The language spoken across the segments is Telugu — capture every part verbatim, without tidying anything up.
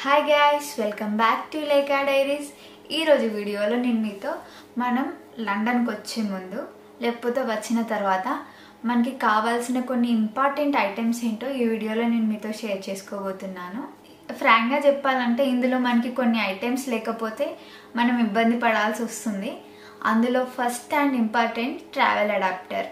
Hi guys, welcome back to Lekha Diaries. ఈరోజు వీడియోలో నేను మీతో మనం లండన్కి వచ్చే ముందు లేకపోతే వచ్చిన తర్వాత మనకి కావాల్సిన కొన్ని ఇంపార్టెంట్ ఐటమ్స్ ఏంటో ఈ వీడియోలో నేను మీతో షేర్ చేసుకోబోతున్నాను. ఫ్రాంక్గా చెప్పాలంటే ఇందులో మనకి కొన్ని ఐటమ్స్ లేకపోతే మనం ఇబ్బంది పడాల్సి వస్తుంది. అందులో first and important travel adapter.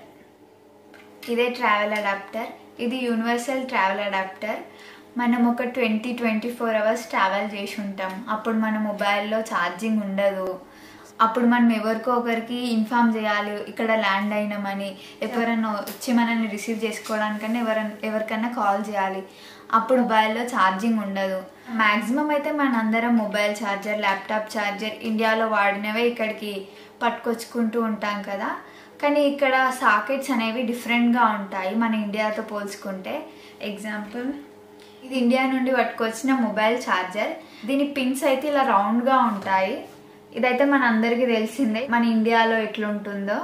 ఇదే ట్రావెల్ అడాప్టర్. ఇది యూనివర్సల్ ట్రావెల్ అడాప్టర్. మనం ఒక twenty twenty four hours travel చేసి ఉంటాం. అప్పుడు మన మొబైల్లో ఛార్జింగ్ ఉండదు. అప్పుడు మనం ఎవరికో ఒకరికి ఇన్ఫామ్ చేయాలి ఇక్కడ ల్యాండ్ అయినామని. ఎవరైనా వచ్చి మనల్ని రిసీవ్ చేసుకోవడానికన్నా ఎవరైనా ఎవరికన్నా కాల్ చేయాలి. అప్పుడు మొబైల్లో ఛార్జింగ్ ఉండదు. మ్యాక్సిమం అయితే మనందరం మొబైల్ ఛార్జర్, ల్యాప్టాప్ ఛార్జర్ ఇండియాలో వాడినవే ఇక్కడికి పట్టుకొచ్చుకుంటూ ఉంటాం కదా. కానీ ఇక్కడ సాకెట్స్ అనేవి డిఫరెంట్గా ఉంటాయి మన ఇండియాతో పోల్చుకుంటే. ఎగ్జాంపుల్, ఇది ఇండియా నుండి పట్టుకొచ్చిన మొబైల్ ఛార్జర్. దీని పిన్స్ అయితే ఇలా రౌండ్గా ఉంటాయి. ఇదైతే మన అందరికీ తెలిసిందే మన ఇండియాలో ఎట్లుంటుందో.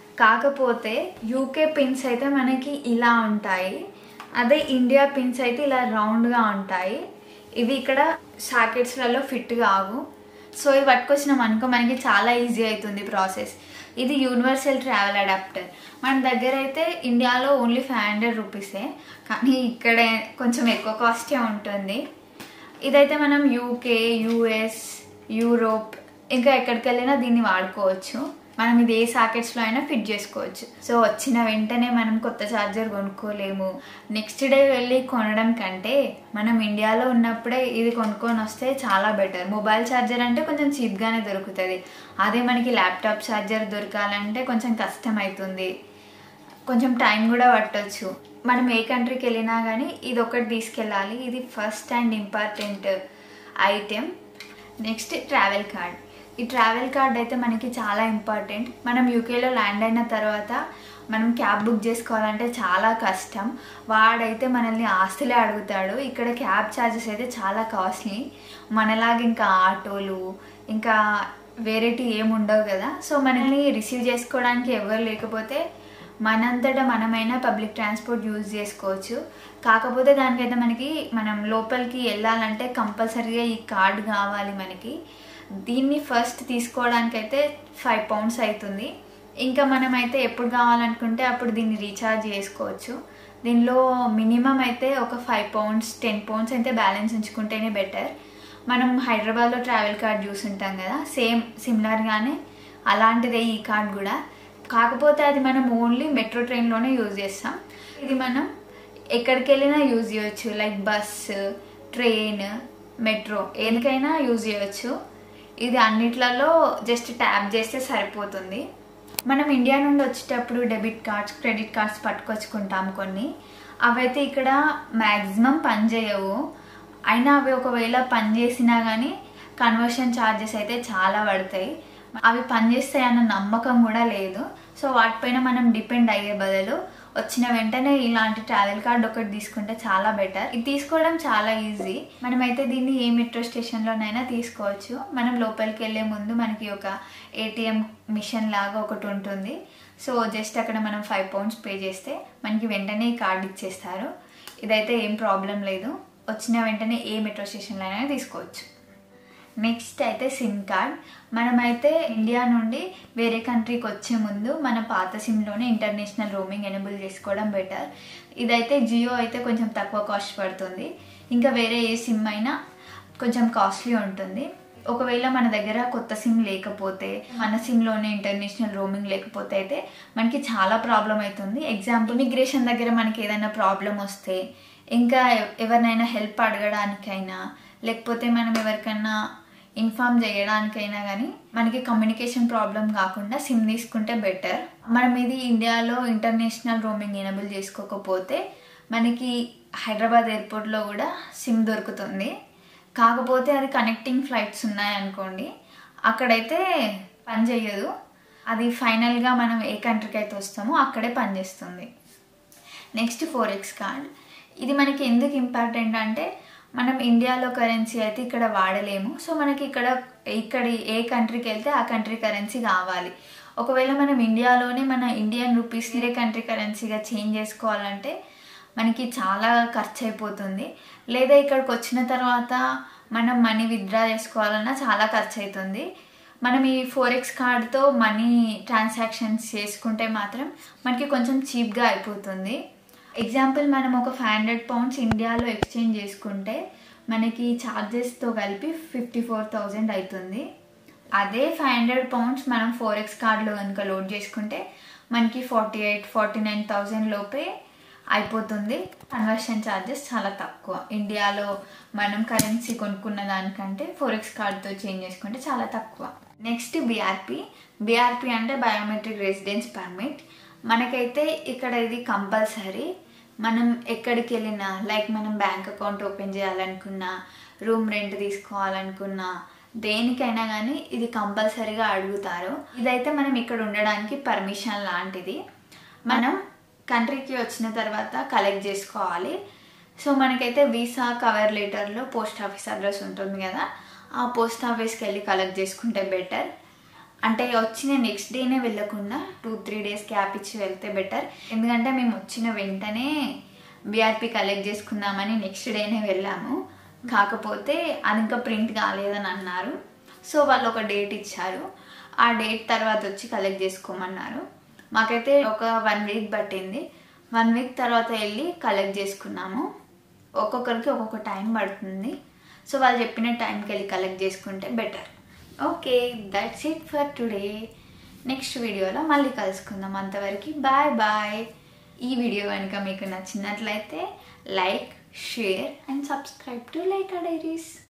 కాకపోతే యూకే పిన్స్ అయితే మనకి ఇలా ఉంటాయి. అదే ఇండియా పిన్స్ అయితే ఇలా రౌండ్గా ఉంటాయి. ఇవి ఇక్కడ సాకెట్స్లలో ఫిట్ కావు. సో ఇవి పట్టుకొచ్చినాం అనుకో మనకి చాలా ఈజీ అవుతుంది ప్రాసెస్. ఇది యూనివర్సల్ ట్రావెల్ అడాప్టర్. మన దగ్గర అయితే ఇండియాలో ఓన్లీ ఫైవ్ హండ్రెడ్ రూపీసే, కానీ ఇక్కడే కొంచెం ఎక్కువ కాస్టే ఉంటుంది. ఇదైతే మనం యూకే, యూఎస్, యూరోప్ ఇంకా ఎక్కడికి వెళ్ళినా దీన్ని వాడుకోవచ్చు. మనం ఇది ఏ సాకెట్స్లో అయినా ఫిట్ చేసుకోవచ్చు. సో వచ్చిన వెంటనే మనం కొత్త ఛార్జర్ కొనుక్కోలేము. నెక్స్ట్ డే వెళ్ళి కొనడం కంటే మనం ఇండియాలో ఉన్నప్పుడే ఇది కొనుక్కొని వస్తే చాలా బెటర్. మొబైల్ ఛార్జర్ అంటే కొంచెం చీప్గానే దొరుకుతుంది. అదే మనకి ల్యాప్టాప్ ఛార్జర్ దొరకాలంటే కొంచెం కష్టం అవుతుంది, కొంచెం టైం కూడా పట్టవచ్చు. మనం ఏ కంట్రీకి వెళ్ళినా కానీ ఇది ఒకటి తీసుకెళ్ళాలి. ఇది first and important item. Next travel card. ఈ ట్రావెల్ కార్డ్ అయితే మనకి చాలా ఇంపార్టెంట్. మనం యూకేలో ల్యాండ్ అయిన తర్వాత మనం క్యాబ్ బుక్ చేసుకోవాలంటే చాలా కష్టం. వాడైతే మనల్ని ఆస్తులే అడుగుతాడు. ఇక్కడ క్యాబ్ ఛార్జెస్ అయితే చాలా కాస్ట్లీ. మనలాగా ఇంకా ఆటోలు ఇంకా వేరేటి ఏమి ఉండవు కదా. సో మనల్ని రిసీవ్ చేసుకోవడానికి ఎవరు లేకపోతే మనంతటా మనమైనా పబ్లిక్ ట్రాన్స్పోర్ట్ యూజ్ చేసుకోవచ్చు. కాకపోతే దానికైతే మనకి మనం లోపలికి వెళ్ళాలంటే కంపల్సరీగా ఈ కార్డు కావాలి మనకి. దీన్ని ఫస్ట్ తీసుకోవడానికైతే ఫైవ్ పౌండ్స్ అవుతుంది. ఇంకా మనమైతే ఎప్పుడు కావాలనుకుంటే అప్పుడు దీన్ని రీఛార్జ్ చేసుకోవచ్చు. దీనిలో మినిమం అయితే ఒక ఫైవ్ పౌండ్స్ టెన్ పౌండ్స్ అయితే బ్యాలెన్స్ ఉంచుకుంటేనే బెటర్. మనం హైదరాబాద్లో ట్రావెల్ కార్డ్ చూసుంటాం కదా, సేమ్ సిమిలర్గానే అలాంటిదే ఈ కార్డ్ కూడా. కాకపోతే అది మనం ఓన్లీ మెట్రో ట్రైన్లోనే యూజ్ చేస్తాం. ఇది మనం ఎక్కడికి వెళ్ళినా యూజ్ చేయవచ్చు. లైక్ బస్సు, ట్రైన్, మెట్రో ఏదికైనా యూజ్ చేయవచ్చు. ఇది అన్నిట్లలో జస్ట్ ట్యాప్ చేస్తే సరిపోతుంది. మనం ఇండియా నుండి వచ్చేటప్పుడు డెబిట్ కార్డ్స్, క్రెడిట్ కార్డ్స్ పట్టుకొచ్చుకుంటాం కొన్ని. అవైతే ఇక్కడ మ్యాక్సిమం పనిచేయవు. అయినా అవి ఒకవేళ పనిచేసినా కానీ కన్వర్షన్ ఛార్జెస్ అయితే చాలా పడతాయి. అవి పనిచేస్తాయి అన్న నమ్మకం కూడా లేదు. సో వాటిపైన మనం డిపెండ్ అయ్యే బదులు వచ్చిన వెంటనే ఇలాంటి ట్రావెల్ కార్డ్ ఒకటి తీసుకుంటే చాలా బెటర్. ఇది తీసుకోవడం చాలా ఈజీ. మనమైతే దీన్ని ఏ మెట్రో స్టేషన్లోనైనా తీసుకోవచ్చు. మనం లోపలికి వెళ్ళే ముందు మనకి ఒక ఏటీఎం మిషన్ లాగా ఒకటి ఉంటుంది. సో జస్ట్ అక్కడ మనం ఫైవ్ పౌండ్స్ పే చేస్తే మనకి వెంటనే ఈ కార్డ్ ఇచ్చేస్తారు. ఇదైతే ఏం ప్రాబ్లం లేదు. వచ్చిన వెంటనే ఏ మెట్రో స్టేషన్లో అయినా తీసుకోవచ్చు. నెక్స్ట్ అయితే సిమ్ కార్డ్. మనమైతే ఇండియా నుండి వేరే కంట్రీకి వచ్చే ముందు మన పాత సిమ్లోనే ఇంటర్నేషనల్ రోమింగ్ ఎనేబుల్ చేసుకోవడం బెటర్. ఇదైతే జియో అయితే కొంచెం తక్కువ కాస్ట్ పడుతుంది. ఇంకా వేరే ఏ సిమ్ అయినా కొంచెం కాస్ట్లీ ఉంటుంది. ఒకవేళ మన దగ్గర కొత్త సిమ్ లేకపోతే, మన సిమ్లోనే ఇంటర్నేషనల్ రోమింగ్ లేకపోతే అయితే మనకి చాలా ప్రాబ్లం అవుతుంది. ఎగ్జాంపుల్, ఇమిగ్రేషన్ దగ్గర మనకి ఏదైనా ప్రాబ్లం వస్తే, ఇంకా ఎవరినైనా హెల్ప్ అడగడానికైనా లేకపోతే మనం ఎవరికైనా ఇన్ఫామ్ చేయడానికైనా కానీ మనకి కమ్యూనికేషన్ ప్రాబ్లం కాకుండా సిమ్ తీసుకుంటే బెటర్. మనం ఇది ఇండియాలో ఇంటర్నేషనల్ రోమింగ్ ఎనేబుల్ చేసుకోకపోతే మనకి హైదరాబాద్ ఎయిర్పోర్ట్లో కూడా సిమ్ దొరుకుతుంది. కాకపోతే అది కనెక్టింగ్ ఫ్లైట్స్ ఉన్నాయనుకోండి, అక్కడైతే పని చేయదు. అది ఫైనల్గా మనం ఏ కంట్రీకి అయితే వస్తామో అక్కడే పనిచేస్తుంది. Next forex card. ఇది మనకి ఎందుకు ఇంపార్టెంట్ అంటే మనం ఇండియాలో కరెన్సీ అయితే ఇక్కడ వాడలేము. సో మనకి ఇక్కడ ఇక్కడ ఏ కంట్రీకి వెళ్తే ఆ కంట్రీ కరెన్సీ కావాలి. ఒకవేళ మనం ఇండియాలోనే మన ఇండియన్ రూపీస్ వేరే కంట్రీ కరెన్సీగా చేంజ్ చేసుకోవాలంటే మనకి చాలా ఖర్చు అయిపోతుంది. లేదా ఇక్కడికి వచ్చిన తర్వాత మనం మనీ విత్డ్రా చేసుకోవాలన్నా చాలా ఖర్చు అవుతుంది. మనం ఈ ఫోరెక్స్ కార్డ్తో మనీ ట్రాన్సాక్షన్స్ చేసుకుంటే మాత్రం మనకి కొంచెం చీప్గా అయిపోతుంది. ఎగ్జాంపుల్ మనం ఒక ఫైవ్ హండ్రెడ్ పౌండ్స్ ఇండియాలో ఎక్స్చేంజ్ చేసుకుంటే మనకి ఛార్జెస్తో కలిపి ఫిఫ్టీ ఫోర్ థౌజండ్ అవుతుంది. అదే ఫైవ్ హండ్రెడ్ పౌండ్స్ మనం ఫోరెక్స్ కార్డ్లో కనుక లోడ్ చేసుకుంటే మనకి forty eight forty nine thousand లోపే అయిపోతుంది. కన్వర్షన్ ఛార్జెస్ చాలా తక్కువ. ఇండియాలో మనం కరెన్సీ కొనుక్కున్న దానికంటే ఫోరెక్స్ కార్డ్తో చేంజ్ చేసుకుంటే చాలా తక్కువ. Next BRP. బీఆర్పీ అంటే బయోమెట్రిక్ రెసిడెన్స్ పర్మిట్. మనకైతే ఇక్కడ ఇది కంపల్సరీ. మనం ఎక్కడికి వెళ్ళినా, లైక్ మనం బ్యాంక్ అకౌంట్ ఓపెన్ చేయాలనుకున్నా, రూమ్ రెంట్ తీసుకోవాలనుకున్నా, దేనికైనా కానీ ఇది కంపల్సరీగా అడుగుతారు. ఇదైతే మనం ఇక్కడ ఉండడానికి పర్మిషన్ లాంటిది. మనం కంట్రీకి వచ్చిన తర్వాత కలెక్ట్ చేసుకోవాలి. సో మనకైతే వీసా కవర్ లెటర్లో పోస్ట్ ఆఫీస్ అడ్రస్ ఉంటుంది కదా, ఆ పోస్ట్ ఆఫీస్కి వెళ్ళి కలెక్ట్ చేసుకుంటే బెటర్. అంటే వచ్చిన నెక్స్ట్ డేనే వెళ్ళకుండా టూ త్రీ డేస్ గ్యాప్ ఇచ్చి వెళ్తే బెటర్. ఎందుకంటే మేము వచ్చిన వెంటనే బీఆర్పీ కలెక్ట్ చేసుకుందామని నెక్స్ట్ డేనే వెళ్ళాము. కాకపోతే అది ఇంకా ప్రింట్ కాలేదని అన్నారు. సో వాళ్ళు ఒక డేట్ ఇచ్చారు, ఆ డేట్ తర్వాత వచ్చి కలెక్ట్ చేసుకోమన్నారు. మాకైతే ఒక వన్ వీక్ పట్టింది. వన్ వీక్ తర్వాత వెళ్ళి కలెక్ట్ చేసుకున్నాము. ఒక్కొక్కరికి ఒక్కొక్క టైం పడుతుంది. సో వాళ్ళు చెప్పిన టైంకి వెళ్ళి కలెక్ట్ చేసుకుంటే better. Okay, that's it for today. Next వీడియోలో మళ్ళీ కలుసుకుందాం. అంతవరకు బాయ్ బాయ్. ఈ వీడియో కనుక మీకు నచ్చినట్లయితే like, share and subscribe to Lekha diaries.